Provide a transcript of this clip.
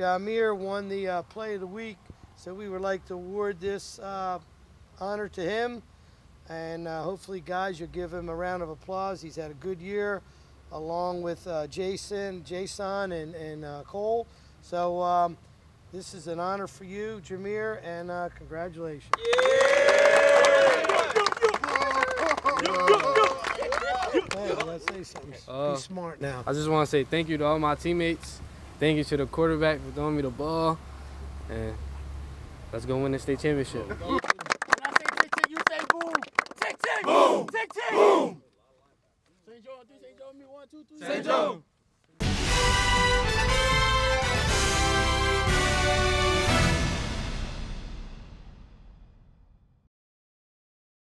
Jahmeer won the Play of the Week, so we would like to award this honor to him. And hopefully, guys, you'll give him a round of applause. He's had a good year, along with Jason, and Cole. So this is an honor for you, Jahmeer, and congratulations. Hey, let's say something. Be smart now. I just want to say thank you to all my teammates. Thank you to the quarterback for throwing me the ball. And let's go win the state championship. When I say tick tick, you say boom. Tick tick. Boom. Tick tick. Boom. St. Joe, 1, 2, 3. St. Joe.